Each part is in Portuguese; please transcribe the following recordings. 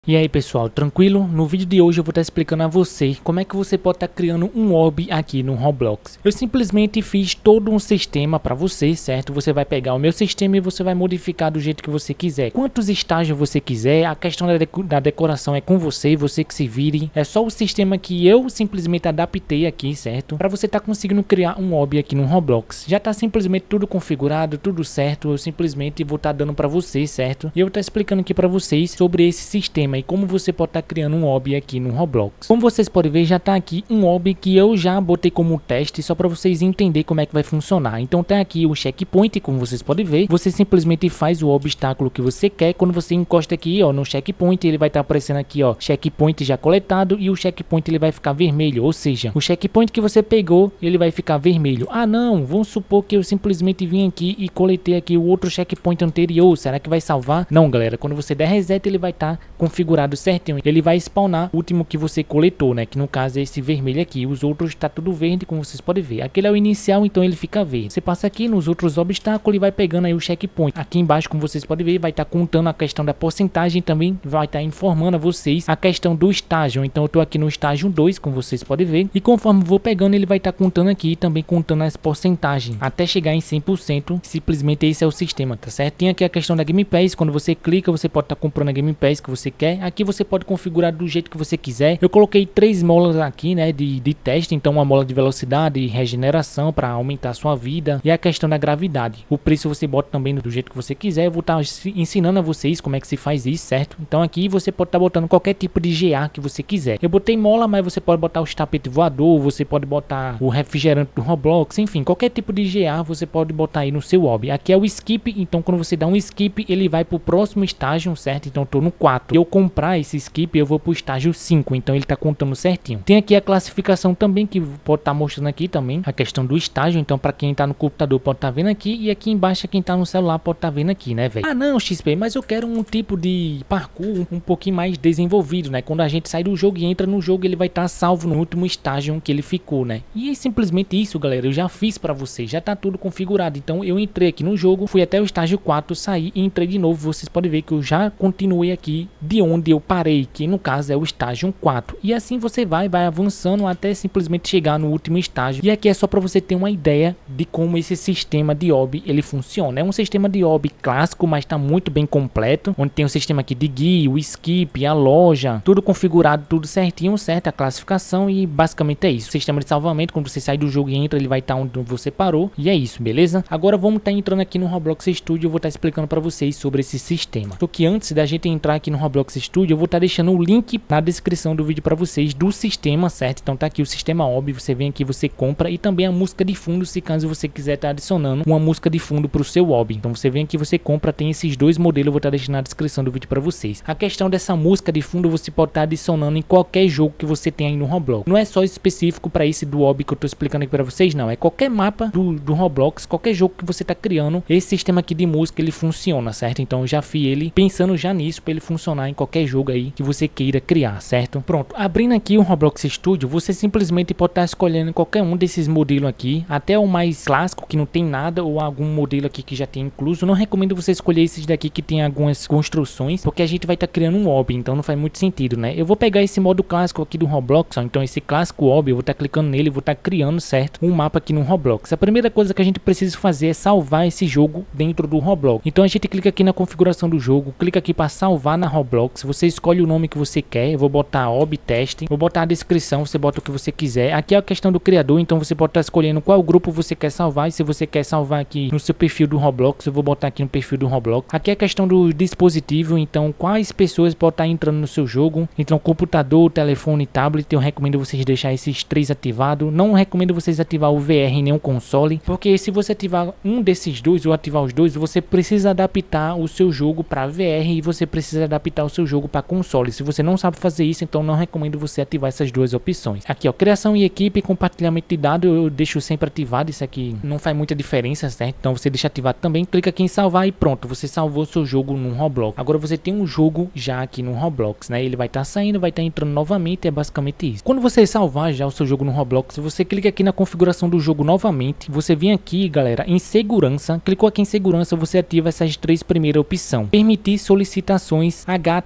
E aí pessoal, tranquilo? No vídeo de hoje eu vou estar explicando a você como é que você pode estar criando um hobby aqui no Roblox. Eu simplesmente fiz todo um sistema para você, certo? Você vai pegar o meu sistema e você vai modificar do jeito que você quiser. Quantos estágios você quiser, a questão da decoração é com você, você que se vire. É só o sistema que eu simplesmente adaptei aqui, certo? Para você estar conseguindo criar um hobby aqui no Roblox. Já está simplesmente tudo configurado, tudo certo. Eu simplesmente vou estar dando para vocês, certo? E eu vou estar explicando aqui para vocês sobre esse sistema e como você pode estar criando um hobby aqui no Roblox. Como vocês podem ver, já está aqui um hobby que eu já botei como teste só para vocês entenderem como é que vai funcionar. Então tá aqui o checkpoint, como vocês podem ver. Você simplesmente faz o obstáculo que você quer. Quando você encosta aqui, ó, no checkpoint, ele vai estar aparecendo aqui, ó, checkpoint já coletado, e o checkpoint ele vai ficar vermelho, ou seja, o checkpoint que você pegou, ele vai ficar vermelho. Ah não, vamos supor que eu simplesmente vim aqui e coletei aqui o outro checkpoint anterior. Será que vai salvar? Não, galera, quando você der reset, ele vai estar configurado certinho, ele vai spawnar o último que você coletou, né, que no caso é esse vermelho aqui. Os outros tá tudo verde, como vocês podem ver. Aquele é o inicial, então ele fica verde. Você passa aqui nos outros obstáculos e vai pegando aí o checkpoint. Aqui embaixo, como vocês podem ver, vai estar contando a questão da porcentagem, também vai estar informando a vocês a questão do estágio. Então eu tô aqui no estágio 2, como vocês podem ver, e conforme vou pegando, ele vai estar contando aqui, também contando as porcentagens, até chegar em 100%. Simplesmente esse é o sistema, tá certo? Tem aqui a questão da Game Pass. Quando você clica, você pode estar comprando a Game Pass que você quer. Aqui você pode configurar do jeito que você quiser. Eu coloquei 3 molas aqui, né, de teste. Então uma mola de velocidade e regeneração para aumentar a sua vida, e a questão da gravidade. O preço você bota também do jeito que você quiser. Eu vou estar ensinando a vocês como é que se faz isso, certo? Então aqui você pode estar botando qualquer tipo de GA que você quiser. Eu botei mola, mas você pode botar os tapetes voador, você pode botar o refrigerante do Roblox, enfim, qualquer tipo de GA você pode botar aí no seu hobby. Aqui é o skip, então quando você dá um skip, ele vai pro próximo estágio, certo? Então eu tô no 4. Eu comprar esse skip, eu vou pro estágio 5, então ele tá contando certinho. Tem aqui a classificação também, que pode estar mostrando aqui também a questão do estágio. Então para quem tá no computador pode estar vendo aqui, e aqui embaixo quem tá no celular pode estar vendo aqui, né, velho? Ah não, XP, mas eu quero um tipo de parkour um pouquinho mais desenvolvido, né? Quando a gente sai do jogo e entra no jogo, ele vai estar salvo no último estágio que ele ficou, né? E é simplesmente isso, galera. Eu já fiz para vocês, já tá tudo configurado. Então eu entrei aqui no jogo, fui até o estágio 4, saí e entrei de novo. Vocês podem ver que eu já continuei aqui de onde eu parei, que no caso é o estágio 4, e assim você vai avançando até simplesmente chegar no último estágio. E aqui é só para você ter uma ideia de como esse sistema de hobby ele funciona. É um sistema de hobby clássico, mas está muito bem completo, onde tem o sistema aqui de guia, o skip, a loja, tudo configurado, tudo certinho, certo? A classificação, e basicamente é isso. O sistema de salvamento, quando você sai do jogo e entra, ele vai estar onde você parou, e é isso, beleza? Agora vamos estar entrando aqui no Roblox Studio. Eu vou estar explicando para vocês sobre esse sistema. Só que antes da gente entrar aqui no Roblox Studio, eu vou estar deixando o link na descrição do vídeo para vocês do sistema, certo? Então tá aqui o sistema hobby, você vem aqui, você compra, e também a música de fundo, se caso você quiser estar adicionando uma música de fundo para o seu hobby. Então você vem aqui, você compra, tem esses dois modelos, eu vou estar deixando na descrição do vídeo para vocês. A questão dessa música de fundo, você pode estar adicionando em qualquer jogo que você tem aí no Roblox. Não é só específico para esse do hobby que eu tô explicando aqui para vocês, não. É qualquer mapa do Roblox, qualquer jogo que você tá criando, esse sistema aqui de música ele funciona, certo? Então eu já fiz ele pensando já nisso, para ele funcionar em qualquer jogo aí que você queira criar, certo? Pronto, abrindo aqui o Roblox Studio, você simplesmente pode estar escolhendo qualquer um desses modelos aqui, até o mais clássico que não tem nada, ou algum modelo aqui que já tem incluso. Eu não recomendo você escolher esses daqui que tem algumas construções, porque a gente vai estar criando um hobby, então não faz muito sentido, né? Eu vou pegar esse modo clássico aqui do Roblox, ó. Então esse clássico hobby, eu vou estar clicando nele, vou estar criando, certo, um mapa aqui no Roblox. A primeira coisa que a gente precisa fazer é salvar esse jogo dentro do Roblox. Então a gente clica aqui na configuração do jogo, clica aqui para salvar na Roblox, você escolhe o nome que você quer. Eu vou botar hobby testing, vou botar a descrição, você bota o que você quiser. Aqui é a questão do criador, então você pode estar escolhendo qual grupo você quer salvar, e se você quer salvar aqui no seu perfil do Roblox, eu vou botar aqui no perfil do Roblox. Aqui é a questão do dispositivo, então quais pessoas podem estar entrando no seu jogo. Então computador, telefone, tablet, eu recomendo vocês deixar esses 3 ativados. Não recomendo vocês ativar o VR em nenhum console, porque se você ativar um desses dois ou ativar os dois, você precisa adaptar o seu jogo para VR e você precisa adaptar o seu jogo para console. Se você não sabe fazer isso, então não recomendo você ativar essas duas opções. Aqui ó, criação e equipe e compartilhamento de dados, eu deixo sempre ativado. Isso aqui não faz muita diferença, certo? Então você deixa ativado também, clica aqui em salvar e pronto, você salvou seu jogo no Roblox. Agora você tem um jogo já aqui no Roblox, né? Ele vai estar saindo, vai estar entrando novamente, é basicamente isso. Quando você salvar já o seu jogo no Roblox, você clica aqui na configuração do jogo novamente, você vem aqui, galera, em segurança, clicou aqui em segurança, você ativa essas 3 primeiras opções. Permitir solicitações HT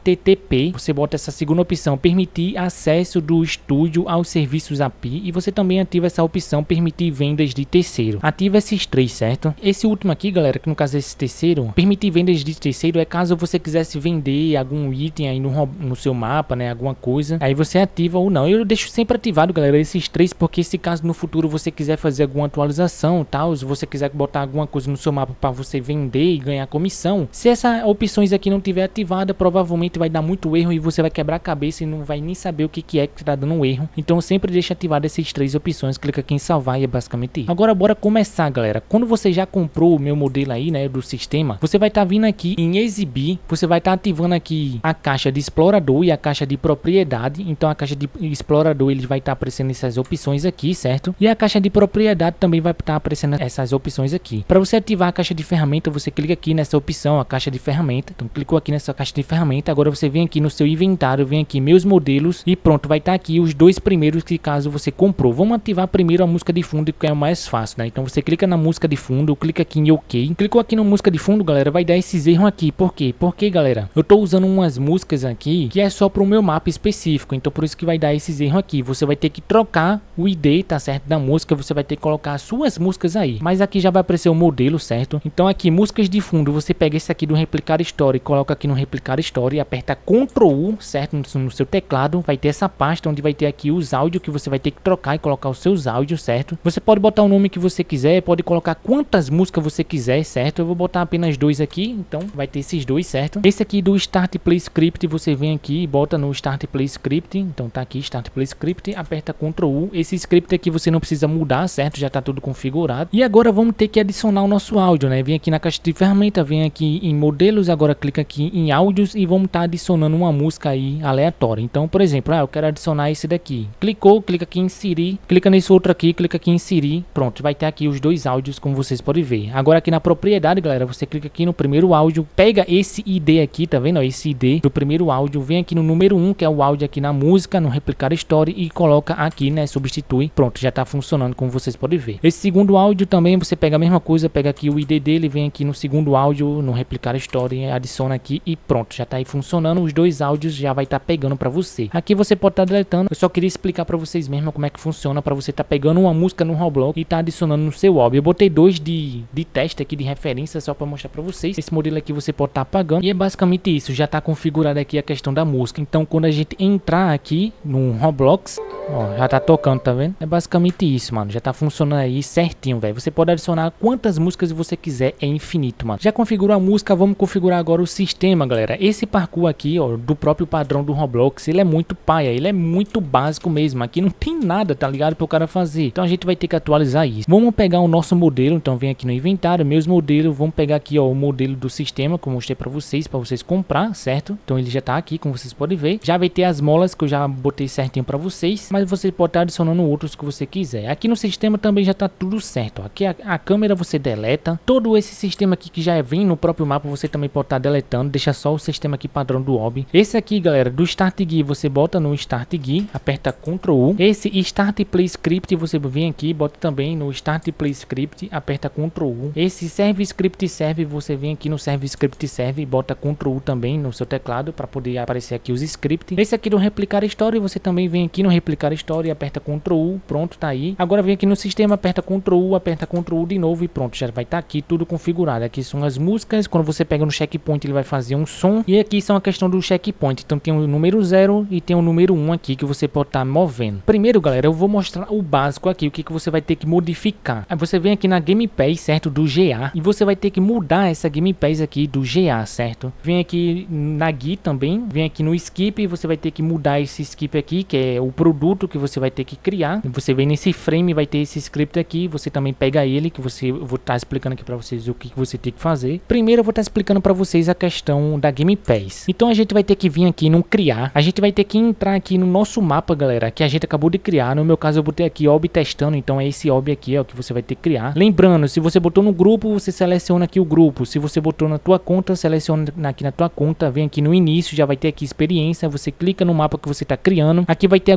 HTTP, você bota essa segunda opção, permitir acesso do estúdio aos serviços API, e você também ativa essa opção, permitir vendas de terceiro. Ativa esses três, certo? Esse último aqui, galera, que no caso é esse terceiro, permitir vendas de terceiro é caso você quisesse vender algum item aí no seu mapa, né, alguma coisa, aí você ativa ou não. Eu deixo sempre ativado, galera, esses três, porque se caso no futuro você quiser fazer alguma atualização, tal, se você quiser botar alguma coisa no seu mapa para você vender e ganhar comissão, se essas opções aqui não tiver ativada, provavelmente vai dar muito erro e você vai quebrar a cabeça e não vai nem saber o que é que tá dando um erro. Então sempre deixa ativado essas três opções, clica aqui em salvar e é basicamente isso. Agora bora começar, galera. Quando você já comprou o meu modelo aí, né, do sistema, você vai estar vindo aqui em exibir, você vai estar ativando aqui a caixa de explorador e a caixa de propriedade. Então a caixa de explorador ele vai estar aparecendo essas opções aqui, certo? E a caixa de propriedade também vai estar aparecendo essas opções aqui. Para você ativar a caixa de ferramenta, você clica aqui nessa opção, a caixa de ferramenta. Então clicou aqui nessa caixa de ferramenta, agora você vem aqui no seu inventário, vem aqui meus modelos e pronto, vai estar aqui os dois primeiros que caso você comprou. Vamos ativar primeiro a música de fundo, que é o mais fácil, né? Então você clica na música de fundo, clica aqui em OK. Clicou aqui na música de fundo, galera, vai dar esses erros aqui. Por quê? Porque, galera, eu tô usando umas músicas aqui que é só para o meu mapa específico, então por isso que vai dar esses erros aqui. Você vai ter que trocar o ID, tá certo, da música, você vai ter que colocar as suas músicas aí. Mas aqui já vai aparecer o modelo, certo? Então aqui, músicas de fundo, você pega esse aqui do replicar story, coloca aqui no replicar story, aperta Ctrl U, certo, no seu teclado, vai ter essa pasta onde vai ter aqui os áudios que você vai ter que trocar e colocar os seus áudios, certo? Você pode botar o nome que você quiser, pode colocar quantas músicas você quiser, certo? Eu vou botar apenas dois aqui, então vai ter esses dois, certo? Esse aqui do Start Play Script, você vem aqui e bota no Start Play Script, então tá aqui Start Play Script, aperta Ctrl U, esse script aqui você não precisa mudar, certo? Já tá tudo configurado. E agora vamos ter que adicionar o nosso áudio, né? Vem aqui na caixa de ferramenta, vem aqui em modelos, agora clica aqui em áudios e vamos estar adicionando uma música aí aleatória. Então, por exemplo, eu quero adicionar esse daqui. Clicou, clica aqui em inserir, clica nesse outro aqui, clica aqui em inserir, pronto, vai ter aqui os dois áudios como vocês podem ver. Agora aqui na propriedade, galera, você clica aqui no primeiro áudio, pega esse ID aqui, tá vendo? Ó, esse ID do primeiro áudio, vem aqui no número 1, que é o áudio aqui na música, no replicar story e coloca aqui, né? Substitui, pronto, já tá funcionando como vocês podem ver. Esse segundo áudio também, você pega a mesma coisa, pega aqui o ID dele, vem aqui no segundo áudio, no replicar story, adiciona aqui e pronto, já tá aí funcionando. Os dois áudios já vai estar pegando para você. Aqui você pode estar deletando, eu só queria explicar para vocês mesmo como é que funciona, para você tá pegando uma música no Roblox e tá adicionando no seu hobby. Eu botei dois de teste aqui, de referência, só para mostrar para vocês. Esse modelo aqui você pode estar apagando e é basicamente isso, já tá configurado aqui a questão da música. Então quando a gente entrar aqui no Roblox, ó, já tá tocando, tá vendo? É basicamente isso, mano, já tá funcionando aí certinho, velho. Você pode adicionar quantas músicas você quiser, é infinito, mano. Já configurou a música, vamos configurar agora o sistema, galera. Esse parkour aqui, ó, do próprio padrão do Roblox, ele é muito paia, ele é muito básico mesmo. Aqui não tem nada, tá ligado, pro cara fazer. Então a gente vai ter que atualizar isso. Vamos pegar o nosso modelo, então vem aqui no inventário, meus modelos, vamos pegar aqui, ó, o modelo do sistema que eu mostrei pra vocês comprar, certo? Então ele já tá aqui, como vocês podem ver. Já vai ter as molas que eu já botei certinho pra vocês, mas você pode estar adicionando outros que você quiser. Aqui no sistema também já tá tudo certo, ó. Aqui a câmera você deleta. Todo esse sistema aqui que já vem no próprio mapa, você também pode estar deletando, deixa só o sistema aqui padrão do hobby. Esse aqui, galera, do Start GUI, você bota no Start GUI, aperta Ctrl U. Esse Start Play Script, você vem aqui, bota também no Start Play Script, aperta Ctrl U. Esse Serve Script Serve, você vem aqui no Serve Script Serve, bota Ctrl U também no seu teclado para poder aparecer aqui os scripts. Esse aqui do Replicar Story, você também vem aqui no Replicar Story, aperta Ctrl U, pronto, tá aí. Agora vem aqui no sistema, aperta Ctrl U, aperta Ctrl U de novo e pronto, já vai estar aqui tudo configurado. Aqui são as músicas, quando você pega no checkpoint ele vai fazer um som, e aqui são a questão do checkpoint. Então tem o número 0 e tem o número 1 aqui que você pode estar movendo. Primeiro, galera, eu vou mostrar o básico aqui, o que você vai ter que modificar. Aí você vem aqui na Game Pass, certo, do GA, e você vai ter que mudar essa Game Pass aqui do GA, certo? Vem aqui na GUI também, vem aqui no Skip, e você vai ter que mudar esse Skip aqui, que é o produto que você vai ter que criar. Você vem nesse frame, vai ter esse script aqui, você também pega ele, que eu vou estar explicando aqui para vocês o que você tem que fazer. Primeiro eu vou estar explicando para vocês a questão da Game Pass. Então a gente vai ter que vir aqui no criar, a gente vai ter que entrar aqui no nosso mapa, galera, que a gente acabou de criar. No meu caso eu botei aqui Ob testando, então é esse Ob aqui, ó, que você vai ter que criar. Lembrando, se você botou no grupo, você seleciona aqui o grupo. Se você botou na tua conta, seleciona aqui na tua conta, vem aqui no início, já vai ter aqui experiência, você clica no mapa que você está criando. Aqui vai ter algumas configurações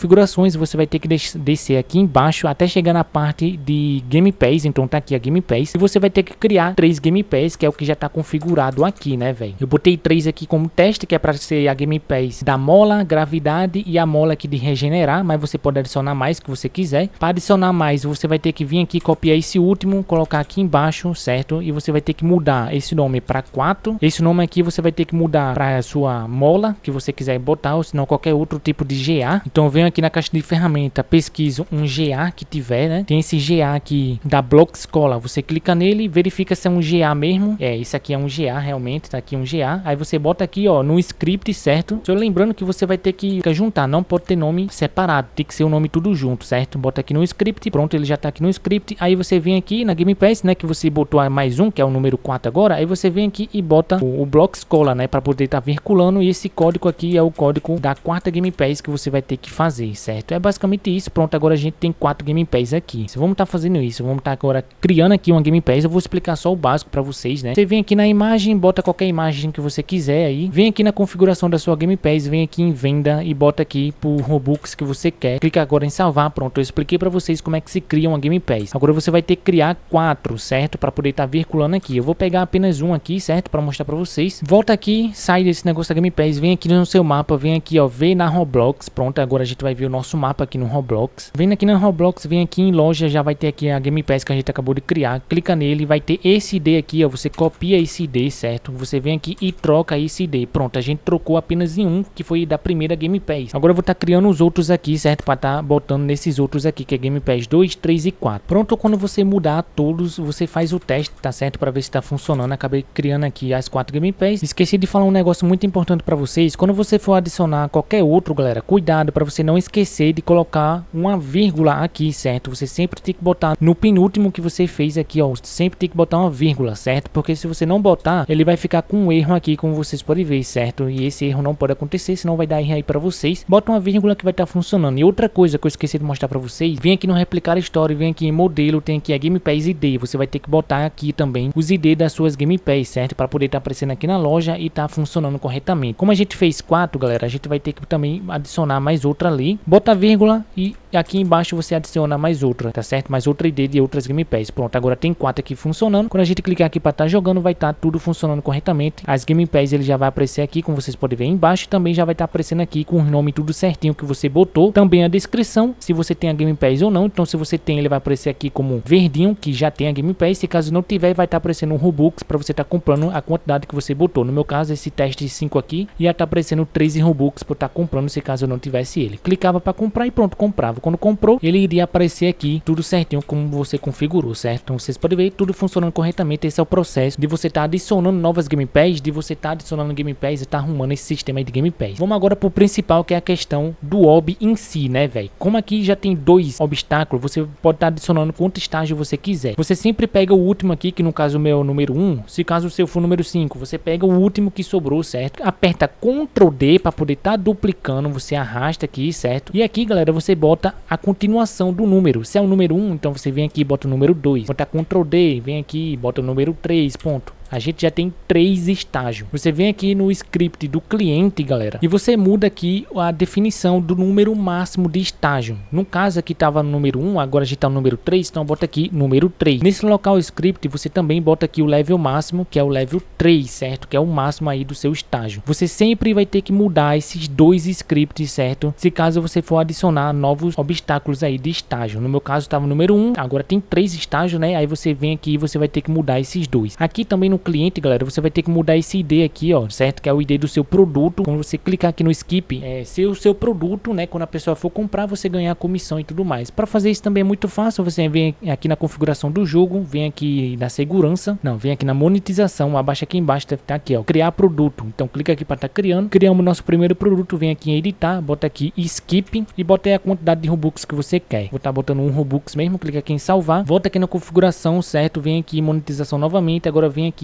configurações, você vai ter que descer aqui embaixo até chegar na parte de Game Pass. Então tá aqui a Game Pass e você vai ter que criar 3 Game Pass, que é o que já tá configurado aqui, né, velho? Eu botei 3 aqui como teste, que é para ser a Game Pass da mola, gravidade e a mola aqui de regenerar, mas você pode adicionar mais que você quiser. Para adicionar mais, você vai ter que vir aqui, copiar esse último, colocar aqui embaixo, certo? E você vai ter que mudar esse nome para 4. Esse nome aqui você vai ter que mudar para a sua mola que você quiser botar, ou senão qualquer outro tipo de GA. Então eu venho aqui na caixa de ferramenta, pesquiso um GA que tiver, né? Tem esse GA aqui da Bloxcola, você clica nele, verifica se é um GA mesmo. É, esse aqui é um GA realmente, tá aqui um GA. Aí você bota aqui, ó, no script, certo? Só lembrando que você vai ter que juntar, não pode ter nome separado, tem que ser o nome tudo junto, certo? Bota aqui no script, pronto, ele já tá aqui no script. Aí você vem aqui na Game Pass, né, que você botou mais um, que é o número 4 agora. Aí você vem aqui e bota o Bloxcola, né, para poder estar vinculando. E esse código aqui é o código da 4ª Game Pass que você vai ter que fazer, certo? É basicamente isso. Pronto, agora a gente tem 4 Game Pass aqui. Se vamos estar fazendo isso, vamos estar agora criando aqui uma Game Pass. Eu vou explicar só o básico para vocês, né? Você vem aqui na imagem, bota qualquer imagem que você quiser aí. Vem aqui na configuração da sua Game Pass, vem aqui em venda e bota aqui por Robux que você quer. Clica agora em salvar. Pronto, eu expliquei para vocês como é que se cria uma Game Pass. Agora você vai ter que criar 4, certo? Para poder estar vinculando aqui. Eu vou pegar apenas um aqui, certo? Para mostrar para vocês. Volta aqui, sai desse negócio da Game Pass, vem aqui no seu mapa, vem aqui, ó, vê na Roblox. Pronto, agora a gente vai ver o nosso mapa aqui no Roblox. Vem aqui na Roblox, vem aqui em loja, já vai ter aqui a Game Pass que a gente acabou de criar. Clica nele, vai ter esse ID aqui, ó, você copia esse ID, certo? Você vem aqui e troca esse ID. Pronto, a gente trocou apenas em um, que foi da primeira Game Pass. Agora eu vou estar criando os outros aqui, certo? Para estar botando nesses outros aqui, que é Game Pass 2, 3 e 4. Pronto, quando você mudar todos, você faz o teste, tá certo? Para ver se tá funcionando. Acabei criando aqui as 4 Game Pass. Esqueci de falar um negócio muito importante para vocês. Quando você for adicionar qualquer outro, galera, cuidado para você não esquecer de colocar uma vírgula aqui, certo? Você sempre tem que botar no penúltimo que você fez aqui, ó, sempre tem que botar uma vírgula, certo? Porque se você não botar, ele vai ficar com um erro aqui, como vocês podem ver, certo? E esse erro não pode acontecer, senão vai dar erro aí para vocês. Bota uma vírgula que vai estar funcionando. E outra coisa que eu esqueci de mostrar para vocês, vem aqui no replicar story, vem aqui em modelo, tem aqui a Game Pass ID. Você vai ter que botar aqui também os ID das suas Game Pass, certo? Para poder estar aparecendo aqui na loja e tá funcionando corretamente. Como a gente fez 4, galera, a gente vai ter que também adicionar mais outra ali. Bota a vírgula e aqui embaixo você adiciona mais outra, tá certo? Mais outra ID de outras Game Pass. Pronto, agora tem 4 aqui funcionando. Quando a gente clicar aqui para estar jogando, vai estar tudo funcionando corretamente. As Game Pass ele já vai aparecer aqui, como vocês podem ver aí embaixo. Também já vai estar aparecendo aqui com o nome tudo certinho que você botou. Também a descrição, se você tem a Game Pass ou não. Então se você tem, ele vai aparecer aqui como verdinho, que já tem a Game Pass. Se caso não tiver, vai estar aparecendo um Robux para você estar comprando a quantidade que você botou. No meu caso, esse teste 5 aqui ia estar aparecendo 13 Robux para estar comprando, se caso eu não tivesse ele. Clicava para comprar e pronto, comprava. Quando comprou, ele iria aparecer aqui tudo certinho como você configurou, certo? Então vocês podem ver tudo funcionando corretamente. Esse é o processo de você estar adicionando novas Game Pass, de você estar adicionando Game Pass e estar arrumando esse sistema aí de Game Pass. Vamos agora pro principal, que é a questão do hobby em si, né, velho? Como aqui já tem 2 obstáculos, você pode estar adicionando quanto estágio você quiser. Você sempre pega o último aqui, que no caso o meu é o número 1. Se caso o seu for o número 5, você pega o último que sobrou, certo? Aperta Ctrl D para poder estar duplicando, você arrasta aqui, certo? E aqui, galera, você bota a continuação do número. Se é o número 1, então você vem aqui e bota o número 2. Bota Ctrl D, vem aqui e bota o número 3, ponto. A gente já tem 3 estágios. Você vem aqui no script do cliente, galera, e você muda aqui a definição do número máximo de estágio. No caso aqui estava no número 1, agora a gente está no número 3, então bota aqui número 3. Nesse local script, você também bota aqui o level máximo, que é o level 3, certo? Que é o máximo aí do seu estágio. Você sempre vai ter que mudar esses 2 scripts, certo? Se caso você for adicionar novos obstáculos aí de estágio. No meu caso estava no número 1, agora tem 3 estágios, né? Aí você vem aqui e você vai ter que mudar esses 2. Aqui também no cliente, galera, você vai ter que mudar esse ID aqui, ó, certo? Que é o ID do seu produto. Quando você clicar aqui no skip, ser o seu produto, né? Quando a pessoa for comprar, você ganhar a comissão e tudo mais. Para fazer isso também é muito fácil. Você vem aqui na configuração do jogo, vem aqui na segurança, não, vem aqui na monetização, abaixa aqui embaixo, deve estar aqui, ó, criar produto. Então clica aqui para estar criando. Criamos nosso primeiro produto, vem aqui em editar, bota aqui skip e bota aí a quantidade de Robux que você quer. Vou estar botando 1 Robux mesmo, clica aqui em salvar, volta aqui na configuração, certo? Vem aqui em monetização novamente, agora vem aqui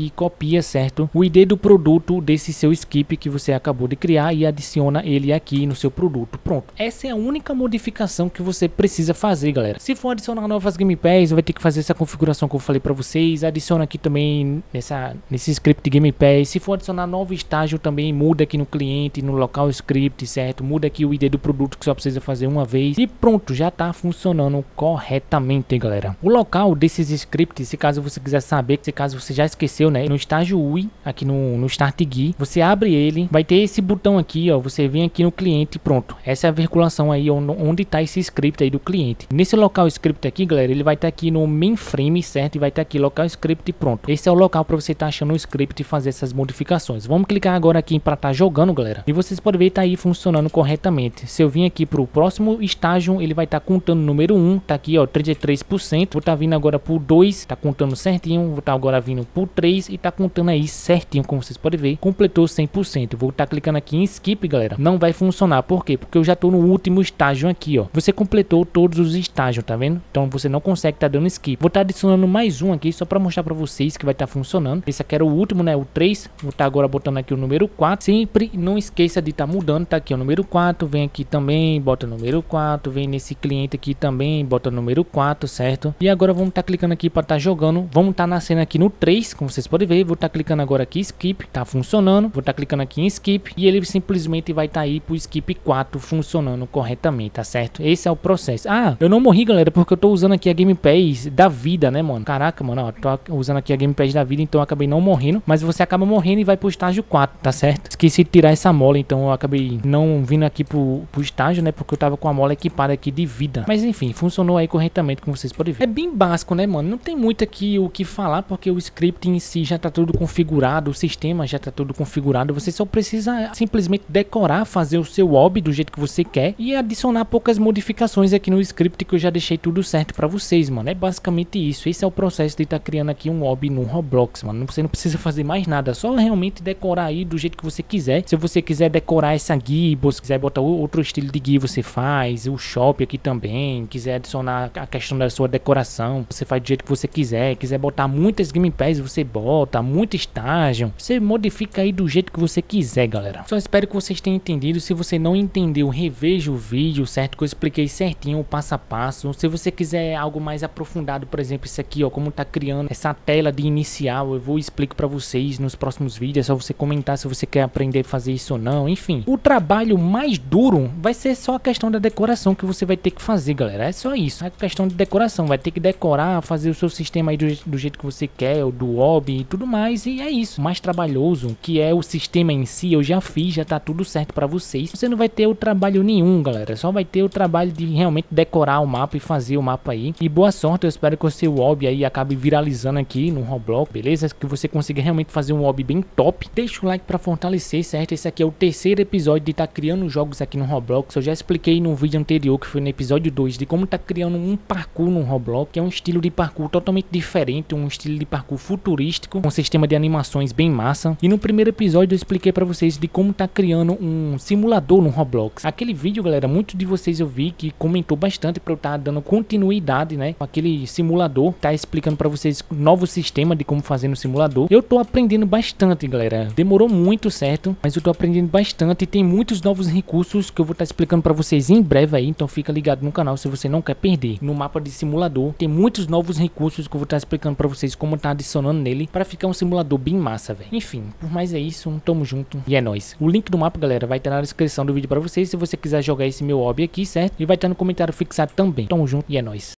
aqui e copia, certo, o ID do produto desse seu skip que você acabou de criar e adiciona ele aqui no seu produto. Pronto, essa é a única modificação que você precisa fazer, galera. Se for adicionar novas gamepads, vai ter que fazer essa configuração que eu falei para vocês. Adiciona aqui também nesse script de gamepads. Se for adicionar novo estágio também, muda aqui no cliente, no local script, certo? Muda aqui o ID do produto que só precisa fazer uma vez e pronto, já tá funcionando corretamente, galera. O local desses scripts, se caso você quiser saber, se caso você já esqueceu, né, no estágio UI, aqui no Start GUI, você abre ele, vai ter esse botão aqui, ó, você vem aqui no cliente, pronto. Essa é a virgulação aí onde tá esse script aí do cliente. Nesse local script aqui, galera, ele vai estar aqui no mainframe, certo? E vai estar aqui local script, pronto. Esse é o local para você estar achando o script e fazer essas modificações. Vamos clicar agora aqui para estar jogando, galera. E vocês podem ver, tá aí funcionando corretamente. Se eu vim aqui pro próximo estágio, ele vai estar contando o número 1, tá aqui, ó, 33%. Vou estar vindo agora pro 2, tá contando certinho. Vou estar agora vindo pro 3 e tá contando aí certinho, como vocês podem ver. Completou 100%. Vou estar clicando aqui em skip, galera. Não vai funcionar. Por quê? Porque eu já tô no último estágio aqui, ó. Você completou todos os estágios, tá vendo? Então você não consegue estar dando skip. Vou estar adicionando mais um aqui só para mostrar para vocês que vai estar funcionando. Esse aqui era o último, né? O 3. Vou estar agora botando aqui o número 4. Sempre não esqueça de estar mudando. Tá aqui o número 4. Vem aqui também, bota o número 4. Vem nesse cliente aqui também, bota o número 4, certo? E agora vamos estar clicando aqui para estar jogando. Vamos estar nascendo aqui no 3, como vocês podem ver. Vou estar clicando agora aqui skip, tá funcionando. Vou estar clicando aqui em skip e ele simplesmente vai estar aí pro skip 4 funcionando corretamente, tá certo? Esse é o processo. Ah, eu não morri, galera, porque eu tô usando aqui a gamepad da vida, né, mano? Caraca, mano, ó, tô usando aqui a gamepad da vida, então eu acabei não morrendo, mas você acaba morrendo e vai pro estágio 4, tá certo? Esqueci de tirar essa mola, então eu acabei não vindo aqui pro estágio, né, porque eu tava com a mola equipada aqui de vida. Mas enfim, funcionou aí corretamente, como vocês podem ver. É bem básico, né, mano? Não tem muito aqui o que falar, porque o script em si já tá tudo configurado, o sistema já tá tudo configurado. Você só precisa simplesmente decorar, fazer o seu hobby do jeito que você quer e adicionar poucas modificações aqui no script que eu já deixei tudo certo pra vocês, mano. É basicamente isso. Esse é o processo de estar criando aqui um hobby no Roblox, mano. Você não precisa fazer mais nada, só realmente decorar aí do jeito que você quiser. Se você quiser decorar essa guia, se quiser botar outro estilo de guia, você faz. O shop aqui também, quiser adicionar a questão da sua decoração, você faz do jeito que você quiser. Quiser botar muitas gamepads, você bota, muito estágio. Você modifica aí do jeito que você quiser, galera. Só espero que vocês tenham entendido. Se você não entendeu, reveja o vídeo, certo? Que eu expliquei certinho o passo a passo. Se você quiser algo mais aprofundado, por exemplo, isso aqui, ó, como tá criando essa tela de inicial, eu vou explicar pra vocês nos próximos vídeos. É só você comentar se você quer aprender a fazer isso ou não. Enfim, o trabalho mais duro vai ser só a questão da decoração que você vai ter que fazer, galera. É só isso, é a questão de decoração. Vai ter que decorar, fazer o seu sistema aí do jeito que você quer, o do hobby e tudo mais. E é isso. O mais trabalhoso, que é o sistema em si, eu já fiz, já tá tudo certo pra vocês. Você não vai ter o trabalho nenhum, galera. Só vai ter o trabalho de realmente decorar o mapa e fazer o mapa aí. E boa sorte, eu espero que o seu hobby aí acabe viralizando aqui no Roblox, beleza? Que você consiga realmente fazer um hobby bem top. Deixa o like pra fortalecer, certo? Esse aqui é o terceiro episódio de estar criando jogos aqui no Roblox. Eu já expliquei no vídeo anterior, que foi no episódio 2, de como tá criando um parkour no Roblox, que é um estilo de parkour totalmente diferente, um estilo de parkour futurístico, com um sistema de animações bem massa. E no primeiro episódio eu expliquei pra vocês de como tá criando um simulador no Roblox. Aquele vídeo, galera, muitos de vocês eu vi que comentou bastante pra eu estar dando continuidade, né, com aquele simulador, tá explicando pra vocês o novo sistema de como fazer no simulador. Eu tô aprendendo bastante, galera. Demorou muito, certo? Mas eu tô aprendendo bastante e tem muitos novos recursos que eu vou estar explicando pra vocês em breve aí, então fica ligado no canal se você não quer perder. No mapa de simulador tem muitos novos recursos que eu vou estar explicando pra vocês como tá adicionando nele pra ficar um simulador bem massa, velho. Enfim, por mais é isso, tamo junto e é nóis. O link do mapa, galera, vai estar na descrição do vídeo pra vocês se você quiser jogar esse meu hobby aqui, certo? E vai estar no comentário fixado também. Tamo junto e é nóis.